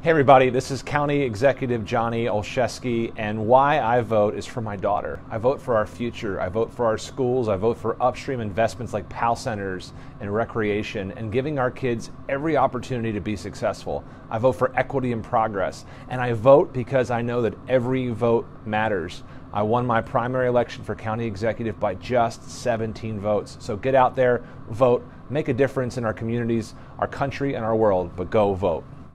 Hey everybody, this is County Executive Johnny Olszewski, and why I vote is for my daughter. I vote for our future, I vote for our schools, I vote for upstream investments like PAL centers and recreation, and giving our kids every opportunity to be successful. I vote for equity and progress, and I vote because I know that every vote matters. I won my primary election for county executive by just 17 votes. So get out there, vote, make a difference in our communities, our country, and our world, but go vote.